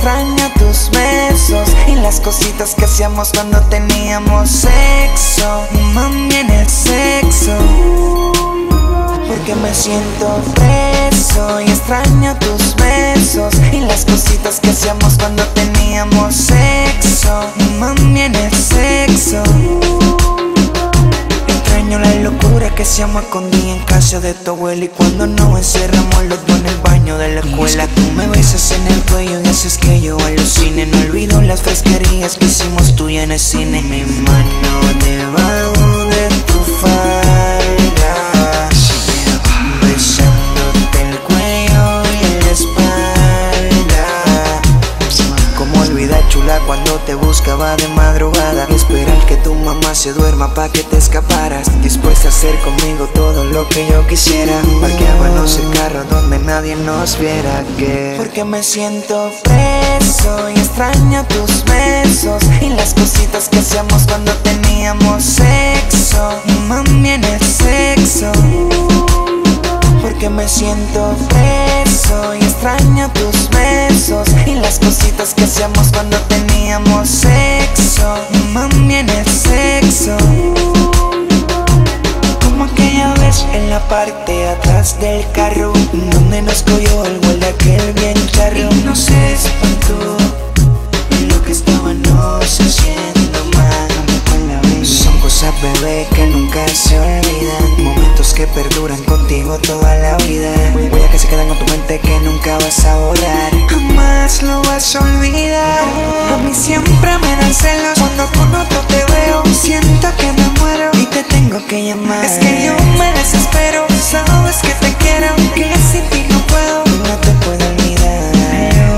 extraño tus besos y las cositas que hacíamos cuando teníamos sexo. Mami, en el sexo, porque me siento preso y extraño tus besos y las cositas que hacíamos cuando teníamos sexo. Mami, en el sexo, extraño la locura que hacíamos escondida en casa de tu abuela y cuando nos encerramos los dos en el baño de la escuela. Tú me besas en el cuello y haces que yo alucine. No olvido las fresquerías que hicimos tú y en el cine. Mi mano debajo de tu falda, besándote el cuello y la espalda. Como olvidar, chula, cuando te buscaba de madrugada, esperar que tu mamá se duerma pa' que te escaparas, dispuesta a hacer conmigo todo lo que yo quisiera. Parqueábamos el carro donde nadie nos viera, que porque me siento preso y extraño tus besos y las cositas que hacíamos cuando teníamos sexo. Mami, en el sexo, porque me siento preso y extraño tus besos y las cositas que hacíamos cuando teníamos sexo. Mami, en el sexo, como aquella vez en la parte de atrás del carro donde nos cogió el gol de aquel bien charro y no se espantó en lo que estábamos haciendo mal. Son cosas, bebé, que nunca se olvidan, momentos que perduran contigo toda la vida, huellas que se quedan con tu mente que nunca vas a borrar, jamás lo vas a olvidar. A mí siempre me dan celos cuando con otro te veo, siento que me muero y te tengo que llamar. Es que yo me desespero, sabes que te quiero, que sin ti no puedo y no te puedo olvidar.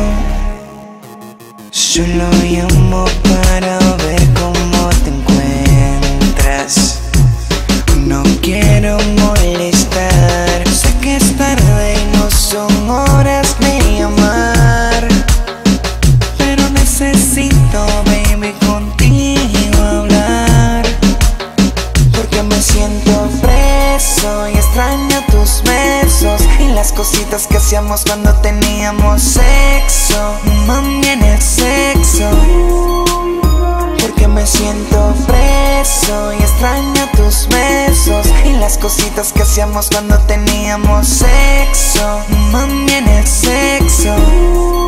Solo llamo para ver cómo te encuentras. No quiero molestar, sé que es tarde y no son horas de llamar, pero necesito, baby, contigo hablar, porque me siento preso y extraño tus besos y las cositas que hacíamos cuando teníamos sexo. Mami, en el sexo, porque me siento preso y extraño tus besos y las cositas que hacíamos cuando teníamos sexo. Mami, en el sexo.